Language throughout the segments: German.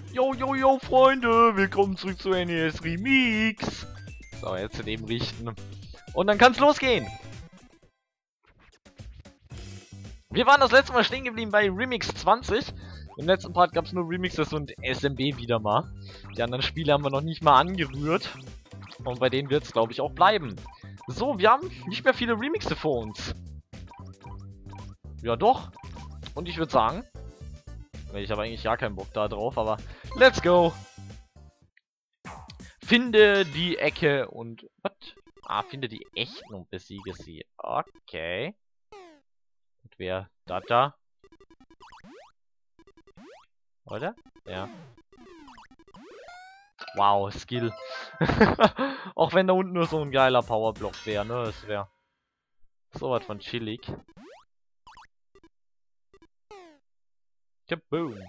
Yo, yo, yo, Freunde, willkommen zurück zu NES Remix. So, jetzt daneben richten. Und dann kann's losgehen. Wir waren das letzte Mal stehen geblieben bei Remix 20. Im letzten Part gab es nur Remixes und SMB wieder mal. Die anderen Spiele haben wir noch nicht mal angerührt. Und bei denen wird es, glaube ich, auch bleiben. So, wir haben nicht mehr viele Remixe vor uns. Ja, doch. Und ich würde sagen... Ich habe eigentlich gar keinen Bock da drauf, aber... Let's go! Finde die Ecke und... Was? Ah, finde die Echten und besiege sie. Okay. Und wer? Da? Oder? Ja. Wow, Skill. Auch wenn da unten nur so ein geiler Powerblock wäre, ne? Das wäre sowas von chillig. Kaboom.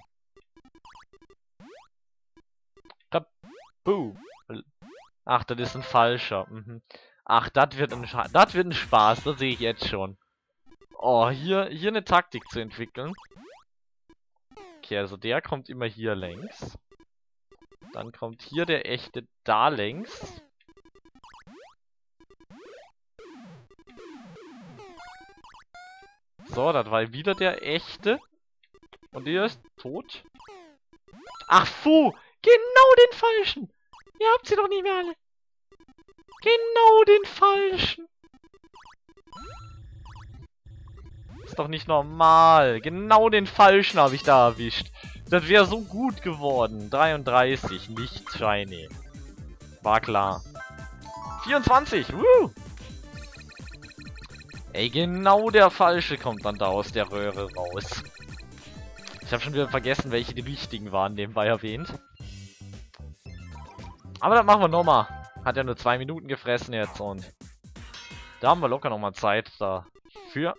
Kaboom. Ach, das ist ein falscher. Mhm. Ach, das wird ein Spaß, das sehe ich jetzt schon. Oh, hier eine Taktik zu entwickeln. Okay, also der kommt immer hier längs. Dann kommt hier der echte da längs. So, das war wieder der echte. Und der ist tot. Ach, fu! Genau den falschen! Ihr habt sie doch nicht mehr alle. Genau den falschen. Ist doch nicht normal. Genau den falschen habe ich da erwischt. Das wäre so gut geworden. 33, nicht shiny. War klar. 24, woo! Ey, genau der falsche kommt dann da aus der Röhre raus. Ich habe schon wieder vergessen, welche die richtigen waren, nebenbei erwähnt. Aber das machen wir nochmal. Hat ja nur 2 Minuten gefressen jetzt und da haben wir locker nochmal Zeit dafür.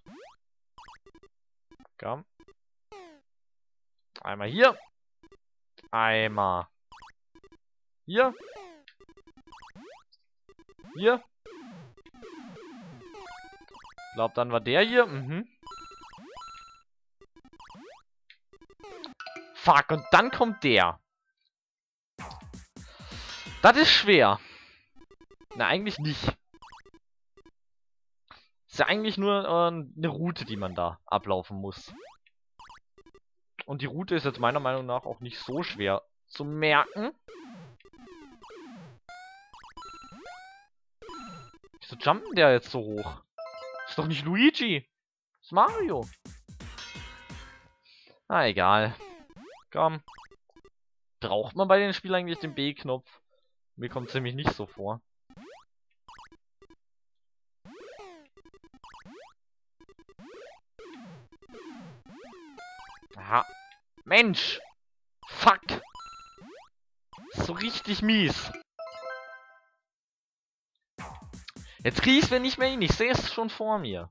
Komm. Einmal hier. Einmal. Hier. Hier. Ich glaube, dann war der hier. Mhm. Fuck, und dann kommt der. Das ist schwer. Na, eigentlich nicht. Ist ja eigentlich nur eine Route, die man da ablaufen muss. Und die Route ist jetzt meiner Meinung nach auch nicht so schwer zu merken. Wieso jumpen der jetzt so hoch? Ist doch nicht Luigi. Ist Mario. Na, egal. Komm. Braucht man bei den Spielen eigentlich den B-Knopf? Mir kommt es nämlich nicht so vor. Aha. Mensch! Fuck! So richtig mies. Jetzt krieg ich's mir nicht mehr hin. Ich sehe es schon vor mir.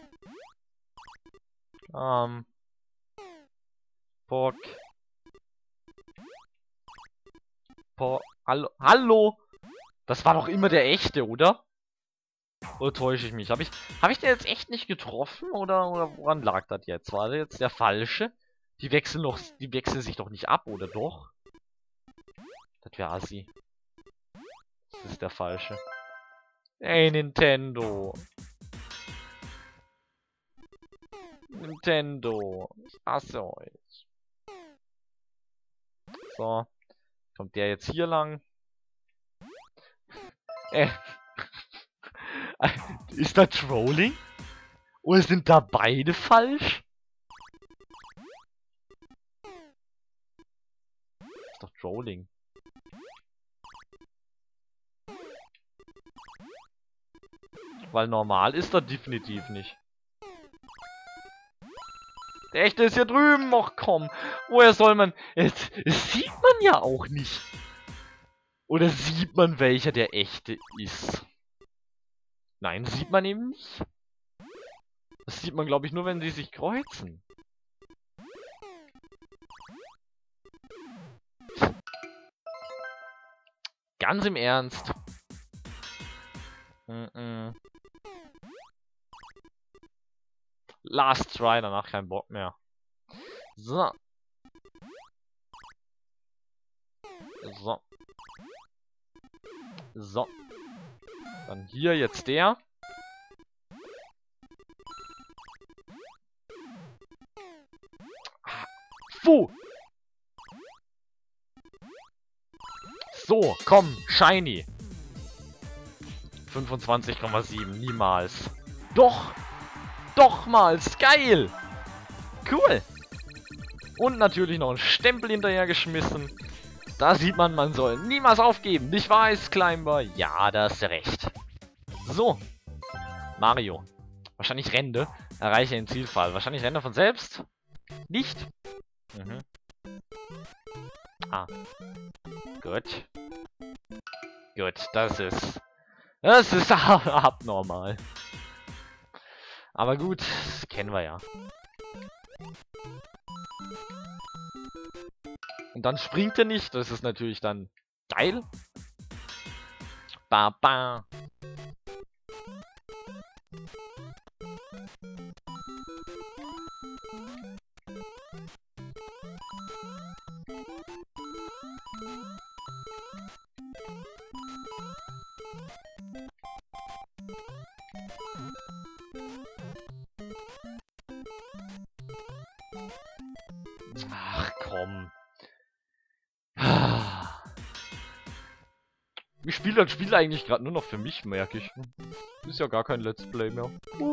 Bock. Hallo? Hallo? Das war doch immer der echte, oder? Oder täusche ich mich? Hab ich den jetzt echt nicht getroffen? Oder woran lag das jetzt? War das jetzt der falsche? Die wechseln sich doch nicht ab, oder doch? Das wäre assi. Das ist der falsche. Ey, Nintendo. Nintendo. Ich hasse euch. So. Kommt der jetzt hier lang? Ist das Trolling? Oder sind da beide falsch? Ist doch Trolling. Weil normal ist das definitiv nicht. Der echte ist hier drüben. Och komm. Woher soll man... Das sieht man ja auch nicht. Oder sieht man, welcher der echte ist? Nein, sieht man eben nicht. Das sieht man, glaube ich, nur, wenn sie sich kreuzen. Ganz im Ernst. Last try, danach kein Bock mehr. So. So. So. Dann hier jetzt der. Wo? So, komm, Shiny. 25,7, niemals. Doch! Dochmals, geil! Cool! Und natürlich noch ein Stempel hinterher geschmissen. Da sieht man, man soll niemals aufgeben. Nicht wahr, Ice Climber? Ja, da hast du recht. So. Mario. Wahrscheinlich Rende. Erreiche den Zielfall. Wahrscheinlich Rende von selbst? Nicht? Mhm. Ah. Gut. Gut, das ist abnormal. Aber gut, das kennen wir ja. Und dann springt er nicht, das ist natürlich dann geil. Ba, ba. Ach komm. Ich spiele das Spiel eigentlich gerade nur noch für mich, merke ich. Ist ja gar kein Let's Play mehr.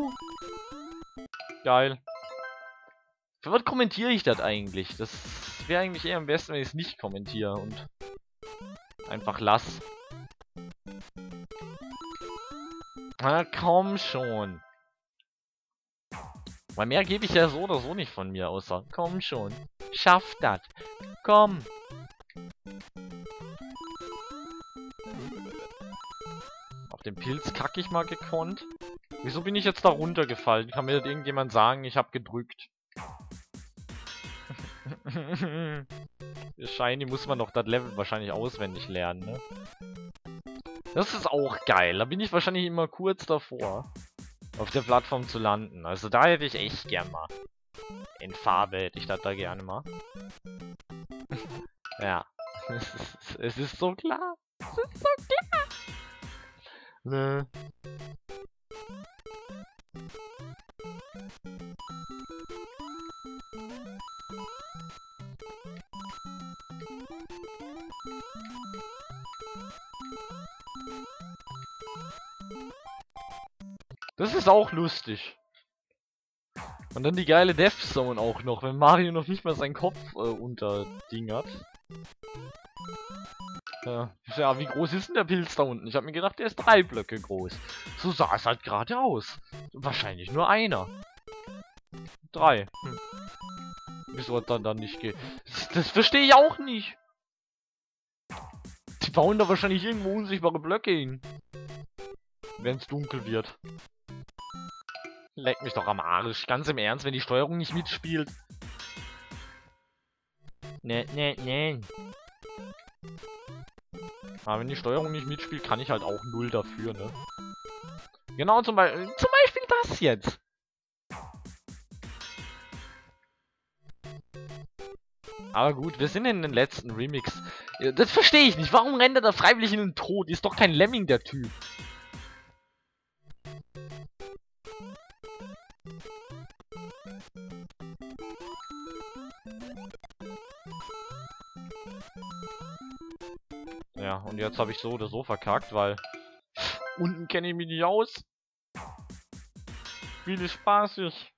Geil. Für was kommentiere ich das eigentlich? Das wäre eigentlich eher am besten, wenn ich es nicht kommentiere und einfach lass. Na komm schon. Weil mehr gebe ich ja so oder so nicht von mir, außer komm schon. Schaff das. Komm. Auf den Pilz kacke ich mal gekonnt. Wieso bin ich jetzt da runtergefallen? Kann mir das irgendjemand sagen, ich habe gedrückt. Shiny muss man doch das Level wahrscheinlich auswendig lernen, ne? Das ist auch geil. Da bin ich wahrscheinlich immer kurz davor, auf der Plattform zu landen. Also da hätte ich echt gern mal. In Farbe hätte ich das da gerne mal. Ja. Es ist so klar. Es ist so klar. Ne. Das ist auch lustig. Und dann die geile Death Zone auch noch, wenn Mario noch nicht mal seinen Kopf unterdingert. Ja, wie groß ist denn der Pilz da unten? Ich habe mir gedacht, der ist 3 Blöcke groß. So sah es halt gerade aus. Wahrscheinlich nur einer. 3. Wieso hat dann nicht Das verstehe ich auch nicht. Die bauen da wahrscheinlich irgendwo unsichtbare Blöcke hin. Wenn es dunkel wird. Leck mich doch am Arsch. Ganz im Ernst, wenn die Steuerung nicht mitspielt. Ne. Aber wenn die Steuerung nicht mitspielt, kann ich halt auch 0 dafür, ne? Genau, zum Beispiel das jetzt. Aber gut, wir sind in den letzten Remix. Das verstehe ich nicht. Warum rennt er da freiwillig in den Tod? Ist doch kein Lemming, der Typ. Ja, und jetzt habe ich so oder so verkackt, weil unten kenne ich mich nicht aus. Spiel ist spaßig.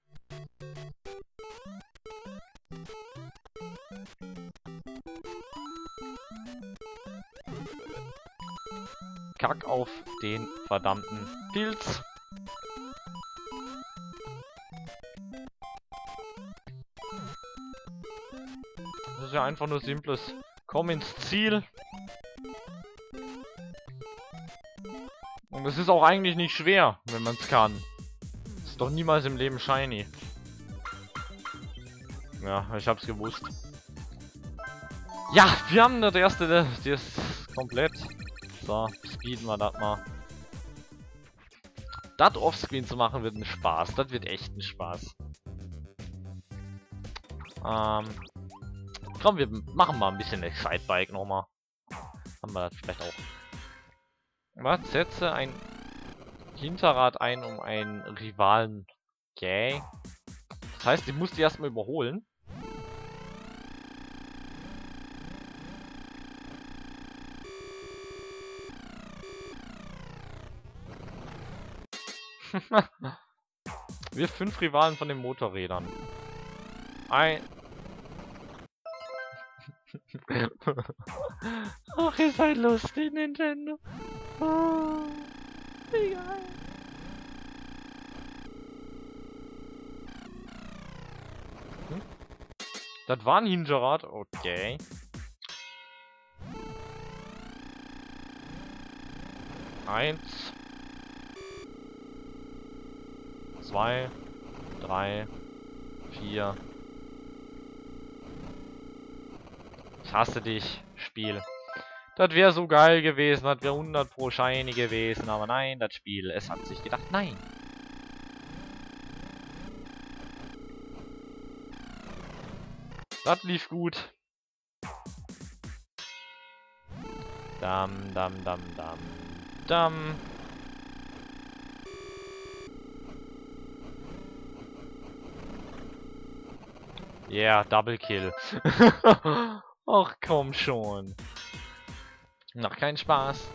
Kack auf den verdammten Pilz. Das ist ja einfach nur simples. Komm ins Ziel. Und es ist auch eigentlich nicht schwer, wenn man es kann. Ist doch niemals im Leben shiny. Ja, ich hab's gewusst. Ja, wir haben das erste, das ist komplett. So, speeden wir das mal. Das offscreen zu machen wird ein Spaß. Das wird echt ein Spaß. Komm, wir machen mal ein bisschen Excitebike nochmal. Haben wir das vielleicht auch. Was? Setze ein Hinterrad ein, um einen Rivalen. Okay. Das heißt, ich muss die erstmal überholen. Wir 5 Rivalen von den Motorrädern. Ach, ihr seid lustig, Nintendo. Oh, wie geil. Das war ein Ninja-Rad? Okay. Eins. 2. 3. 4. Ich hasse dich, Spiel. Das wäre so geil gewesen, das wäre 100 pro Scheine gewesen, aber nein, das Spiel, es hat sich gedacht, nein. Das lief gut. Dam, dam, dam, dam, dam. Yeah, Double Kill. Ach, komm schon. Noch kein Spaß.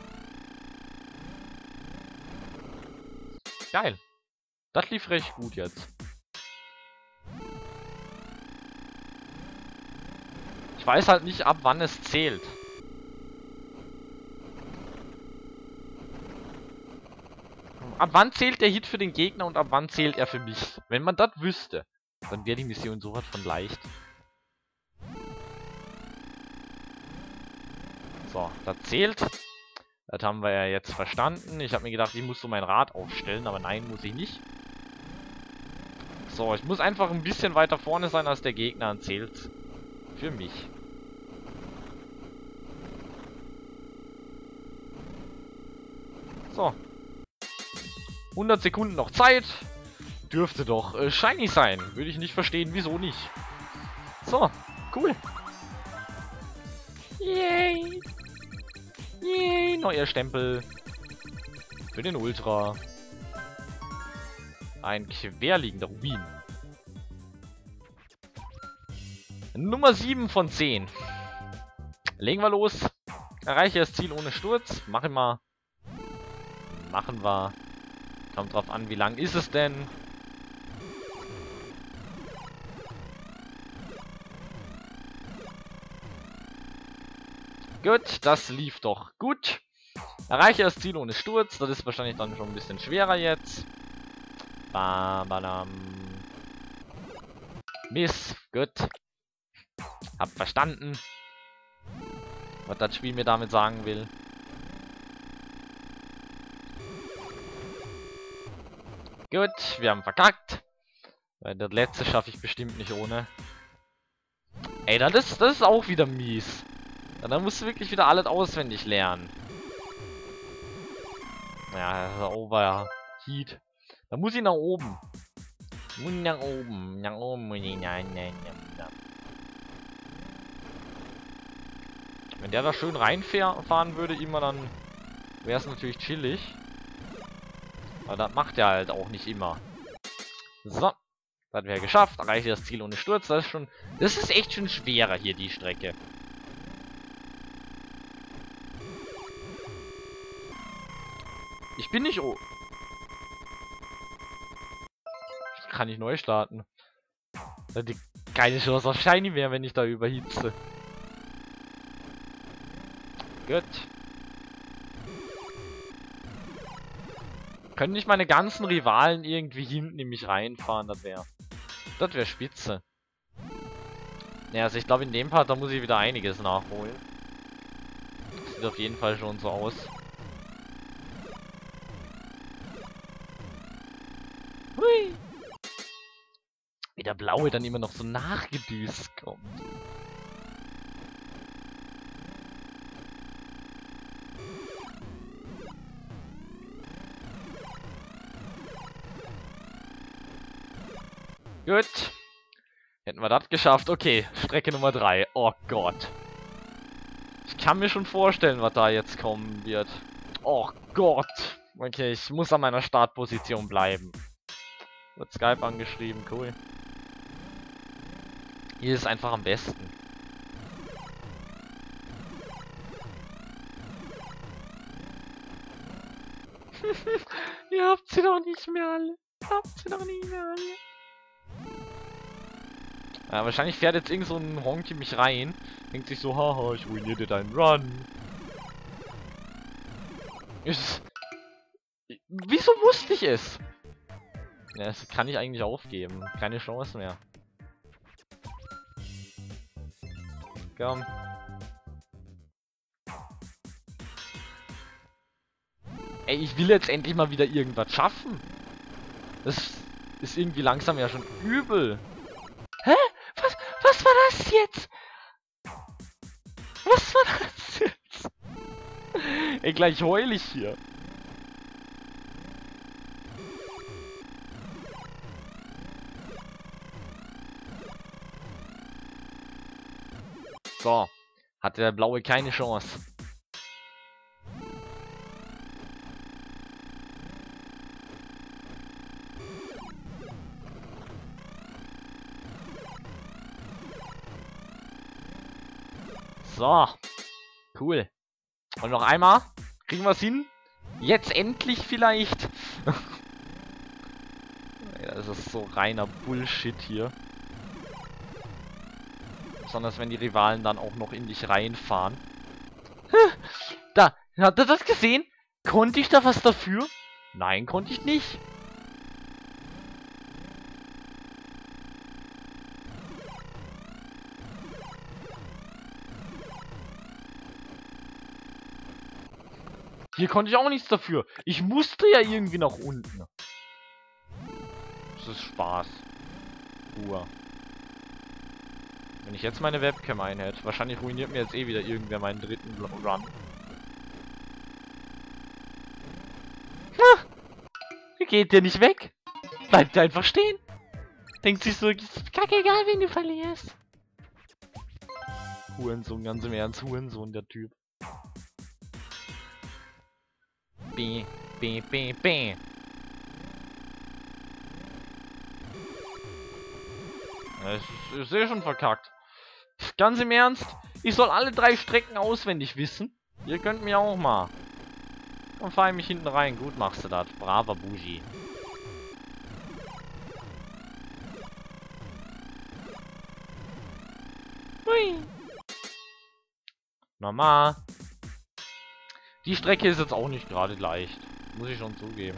Geil. Das lief recht gut jetzt. Ich weiß halt nicht, ab wann es zählt. Ab wann zählt der Hit für den Gegner und ab wann zählt er für mich? Wenn man das wüsste, dann wäre die Mission sowas von leicht. So, das zählt. Das haben wir ja jetzt verstanden. Ich habe mir gedacht, ich muss so mein Rad aufstellen, aber nein, muss ich nicht. So, ich muss einfach ein bisschen weiter vorne sein als der Gegner, dann zählt's. Für mich. So. 100 Sekunden noch Zeit. Dürfte doch shiny sein. Würde ich nicht verstehen, wieso nicht. So, cool. Yay. Yay, neuer Stempel. Für den Ultra. Ein querliegender Rubin. Nummer 7 von 10. Legen wir los. Erreiche das Ziel ohne Sturz. Machen wir. Machen wir. Kommt drauf an, wie lang ist es denn? Gut, das lief doch gut. Erreiche das Ziel ohne Sturz. Das ist wahrscheinlich dann schon ein bisschen schwerer jetzt. Bam, badam. Miss, gut. Hab verstanden, was das Spiel mir damit sagen will. Gut, wir haben verkackt. Weil das letzte schaffe ich bestimmt nicht ohne. Ey, das ist auch wieder mies. Ja, dann musst du wirklich wieder alles auswendig lernen. Ja, das ist Overheat. Da muss ich nach oben. Muss ich nach oben. Nach oben muss ich. Nein. Wenn der da schön reinfahren würde, immer, dann wäre es natürlich chillig. Aber das macht er halt auch nicht immer. So. Das wäre geschafft. Erreiche das Ziel ohne Sturz. Das ist schon. Das ist echt schon schwerer hier, die Strecke. Ich bin nicht. Kann ich neu starten. Da hat keine Chance auf Shiny mehr, wenn ich da überhitze. Gut. Können nicht meine ganzen Rivalen irgendwie hinten in mich reinfahren? Das wäre spitze. Ja, also ich glaube in dem Part, da muss ich wieder einiges nachholen. Das sieht auf jeden Fall schon so aus. Hui! Wie der Blaue dann immer noch so nachgedüst kommt. Gut. Hätten wir das geschafft. Okay, Strecke Nummer 3. Oh Gott. Ich kann mir schon vorstellen, was da jetzt kommen wird. Oh Gott. Okay, ich muss an meiner Startposition bleiben. Wird Skype angeschrieben, cool. Hier ist einfach am besten. Ihr habt sie doch nicht mehr alle. Habt sie doch nicht mehr alle. Ja, wahrscheinlich fährt jetzt irgend so ein Honky mich rein. Denkt sich so, haha, ich ruiniere dir deinen Run. Wieso wusste ich es? Ja, das kann ich eigentlich aufgeben. Keine Chance mehr. Komm. Ey, ich will jetzt endlich mal wieder irgendwas schaffen. Das ist irgendwie langsam ja schon übel. Hä? Was war das jetzt? Was war das jetzt? Ey, gleich heul ich hier. So. Hatte der Blaue keine Chance. So. Cool. Und noch einmal. Kriegen wir es hin? Jetzt endlich vielleicht. Das ist so reiner Bullshit hier. Besonders wenn die Rivalen dann auch noch in dich reinfahren. Da, habt ihr das gesehen? Konnte ich da was dafür? Nein, konnte ich nicht. Hier konnte ich auch nichts dafür. Ich musste ja irgendwie nach unten. Das ist Spaß. Ruhe. Wenn ich jetzt meine Webcam einhätte, wahrscheinlich ruiniert mir jetzt eh wieder irgendwer meinen dritten Run. Geht der nicht weg? Bleibt einfach stehen. Denkt sich so, ist kackegal, wenn du verlierst. Hurensohn, ganz im Ernst, Hurensohn, der Typ. B. Ich sehe schon verkackt. Ganz im Ernst, ich soll alle 3 Strecken auswendig wissen. Ihr könnt mir auch mal. Dann fahr ich mich hinten rein. Gut machst du das. Braver Bougie. Hui. Normal. Die Strecke ist jetzt auch nicht gerade leicht. Muss ich schon zugeben.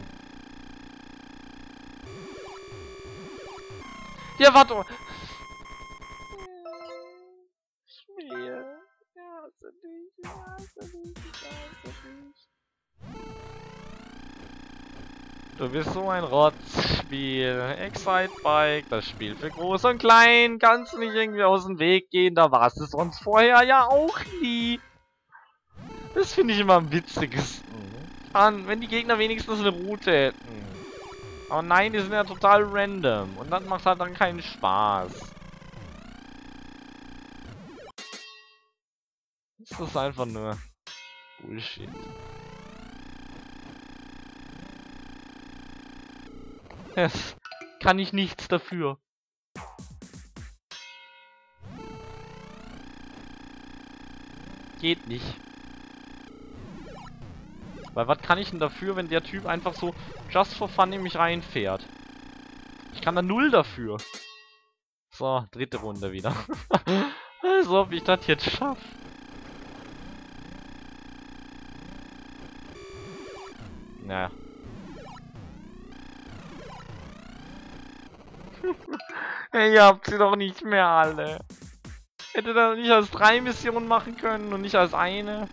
Ja, warte. Spiel. Ja, hasse dich. Du bist so ein Rotzspiel. Excitebike, das Spiel für Groß und Klein. Kannst nicht irgendwie aus dem Weg gehen. Da warst du sonst vorher ja auch nie. Das finde ich immer am witzigsten. Wenn die Gegner wenigstens eine Route hätten. Aber nein, die sind ja total random. Und das macht halt dann keinen Spaß. Das ist einfach nur Bullshit. Yes. Kann ich nichts dafür. Geht nicht. Weil was kann ich denn dafür, wenn der Typ einfach so just for fun in mich reinfährt? Ich kann da 0 dafür. So, dritte Runde wieder. Als ob ich das jetzt schaffe. Naja. Ihr habt sie doch nicht mehr alle. Hätte das nicht als 3 Missionen machen können und nicht als eine?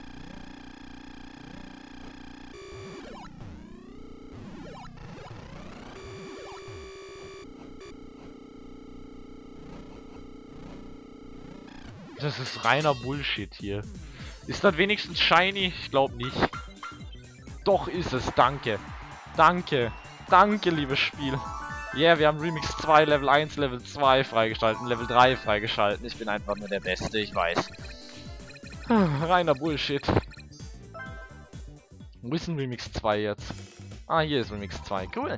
Das ist reiner Bullshit hier. Ist das wenigstens shiny? Ich glaube nicht. Doch ist es, danke. Danke. Danke, liebes Spiel. Yeah, wir haben Remix 2, Level 1, Level 2 freigeschalten, Level 3 freigeschalten. Ich bin einfach nur der Beste, ich weiß. Reiner Bullshit. Wo ist denn Remix 2 jetzt? Ah, hier ist Remix 2. Cool.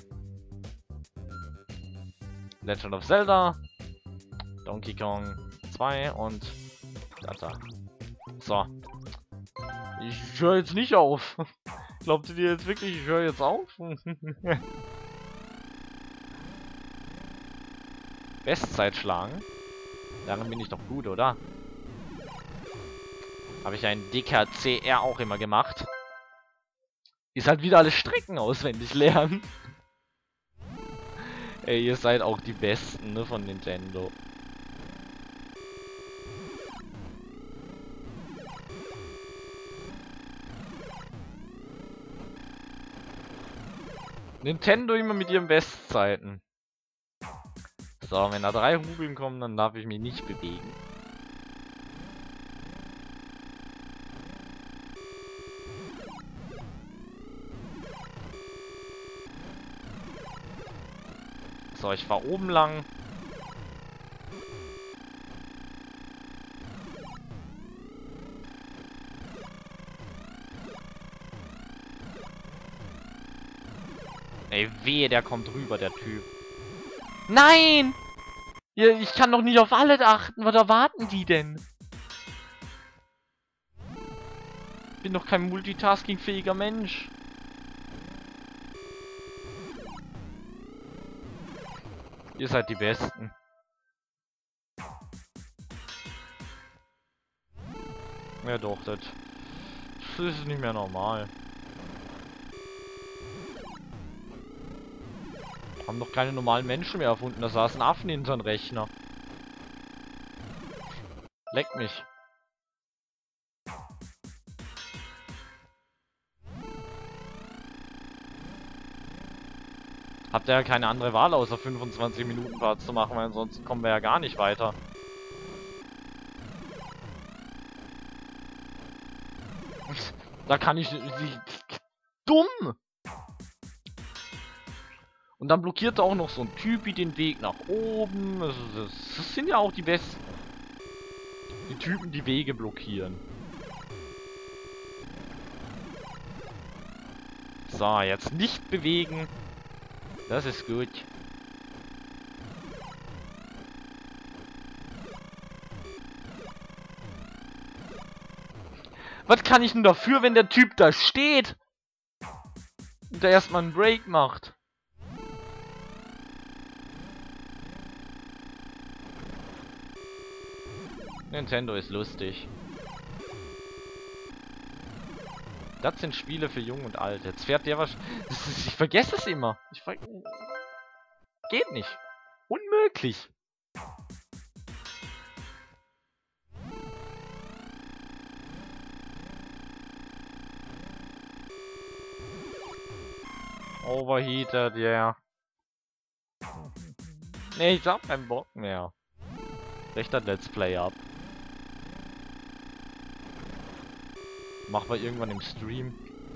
Legend of Zelda. Donkey Kong 2 und da. So. Ich höre jetzt nicht auf. Glaubt ihr jetzt wirklich, ich höre jetzt auf? Bestzeit schlagen? Darin bin ich doch gut, oder? Habe ich einen dicker CR auch immer gemacht. Ist halt wieder alle Strecken auswendig lernen. Ey, ihr seid auch die Besten, ne, von Nintendo. Nintendo immer mit ihren Bestzeiten. So, wenn da 3 Rubeln kommen, dann darf ich mich nicht bewegen. So, ich fahr oben lang. Ey, wehe, der kommt rüber, der Typ. Nein! Ja, ich kann doch nicht auf alle achten. Was erwarten die denn? Ich bin doch kein multitaskingfähiger Mensch. Ihr seid die Besten. Ja doch, das ist nicht mehr normal. Haben doch keine normalen Menschen mehr erfunden. Da saßen Affen in so einem Rechner. Leck mich. Habt ihr ja keine andere Wahl, außer 25 Minuten Parts zu machen, weil ansonsten kommen wir ja gar nicht weiter. Da kann ich... Dumm! Und dann blockiert auch noch so ein Typi den Weg nach oben. Das sind ja auch die Besten. Die Typen, die Wege blockieren. So, jetzt nicht bewegen. Das ist gut. Was kann ich denn dafür, wenn der Typ da steht? Und der erstmal einen Break macht? Nintendo ist lustig. Das sind Spiele für Jung und Alt. Jetzt fährt der was... Ich vergesse es immer. Geht nicht. Unmöglich. Overheated, yeah. Nee, ich hab keinen Bock mehr. Rechter Let's Play ab. Machen wir irgendwann im Stream.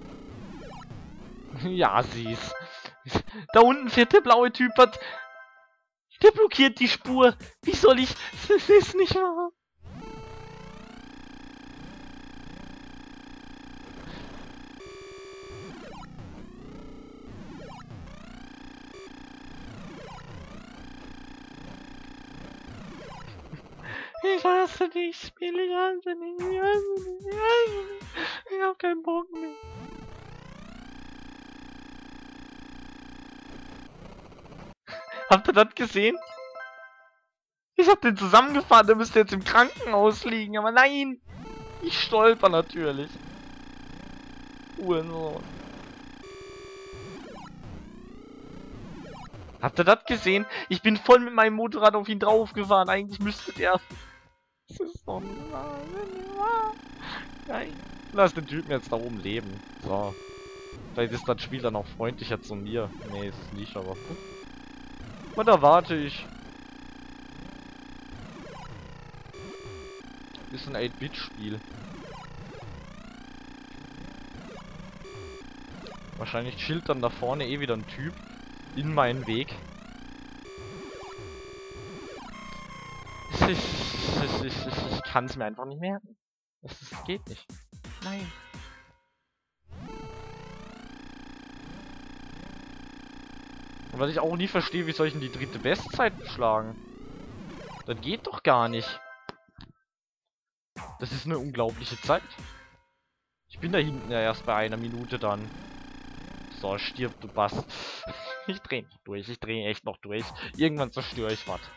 Ja, sieh's. Da unten fährt der blaue Typ, der blockiert die Spur. Wie soll ich... Das ist nicht wahr. Ich hasse dich, Spiel, ich hasse dich, ich hasse dich, ich hasse dich. Ich hab keinen Bock mehr. Habt ihr das gesehen? Ich hab den zusammengefahren, der müsste jetzt im Krankenhaus liegen, aber nein! Ich stolper natürlich. Uhrensohn. Habt ihr das gesehen? Ich bin voll mit meinem Motorrad auf ihn draufgefahren. Eigentlich müsste der... Das ist doch nicht wahr. Nein. Lass den Typen jetzt da oben leben. So. Vielleicht ist das Spiel dann auch freundlicher zu mir. Nee, ist es nicht, aber... Was erwarte ich? Ist ein 8-Bit-Spiel. Wahrscheinlich chillt dann da vorne eh wieder ein Typ in meinen Weg. Ich kann es mir einfach nicht merken. Das geht nicht. Nein. Und was ich auch nie verstehe, wie soll ich denn die dritte Bestzeit schlagen? Das geht doch gar nicht. Das ist eine unglaubliche Zeit. Ich bin da hinten ja erst bei 1 Minute dann. So, stirb, du Bast. Ich dreh noch durch. Ich dreh echt noch durch. Irgendwann zerstöre ich was.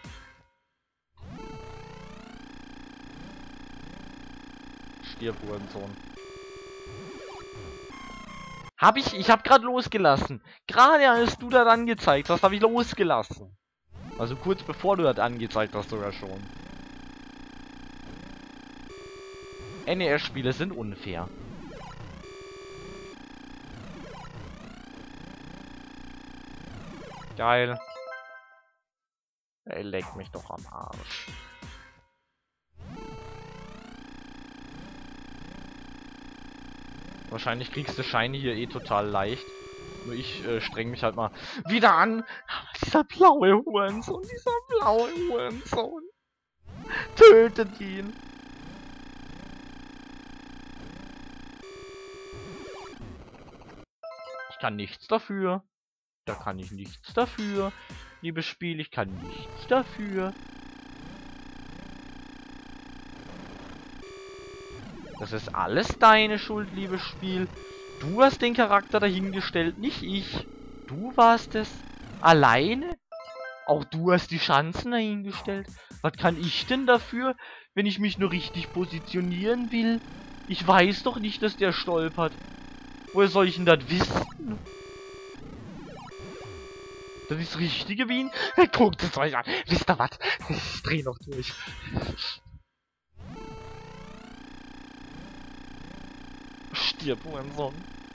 Stirb, Hurensohn. Ich hab gerade losgelassen. Gerade als du das angezeigt hast, habe ich losgelassen. Also kurz bevor du das angezeigt hast sogar schon. NES-Spiele sind unfair. Geil. Ey, leck mich doch am Arsch. Wahrscheinlich kriegst du Shiny hier eh total leicht. Nur ich streng mich halt mal wieder an. Dieser blaue Hurensohn, dieser blaue Hurensohn. Tötet ihn. Ich kann nichts dafür. Da kann ich nichts dafür. Liebes Spiel, ich kann nichts dafür. Das ist alles deine Schuld, liebes Spiel. Du hast den Charakter dahingestellt, nicht ich. Du warst es. Alleine? Auch du hast die Chancen dahingestellt. Was kann ich denn dafür, wenn ich mich nur richtig positionieren will? Ich weiß doch nicht, dass der stolpert. Woher soll ich denn das wissen? Das ist das Richtige wie ihn. Guckt es euch an. Wisst ihr was? Ich dreh noch durch. Stirb, Hurensohn.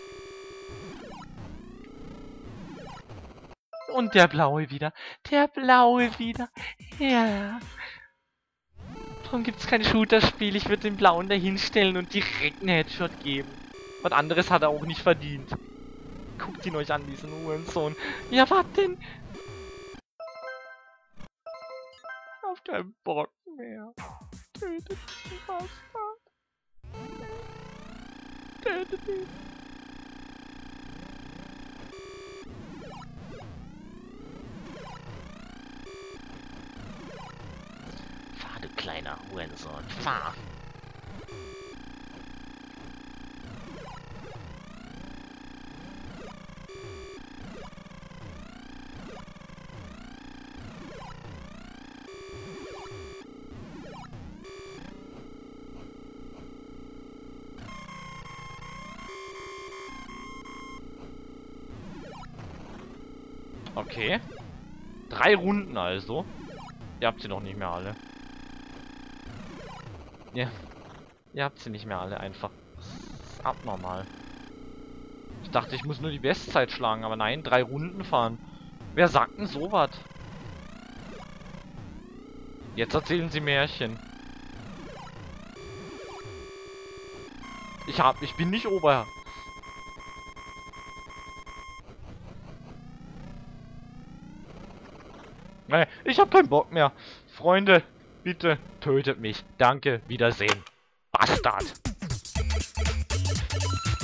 Und der Blaue wieder. Der Blaue wieder. Ja. Warum gibt's kein Shooter-Spiel? Ich würde den Blauen dahinstellen und direkt einen Headshot geben. Was anderes hat er auch nicht verdient. Guckt ihn euch an, diesen Hurensohn. Ja, was denn? Auf keinen Bock mehr. Tötet den Bastard. Tötet ihn. Fahr, du kleiner Hurensohn. Fahr. Okay. 3 Runden also. Ihr habt sie noch nicht mehr alle. Ja. Ihr habt sie nicht mehr alle einfach. Das ist abnormal. Ich dachte, ich muss nur die Bestzeit schlagen, aber nein, 3 Runden fahren. Wer sagt denn sowas? Jetzt erzählen sie Märchen. Ich bin nicht Ober. Nee, ich hab keinen Bock mehr. Freunde, bitte tötet mich. Danke, Wiedersehen. Bastard.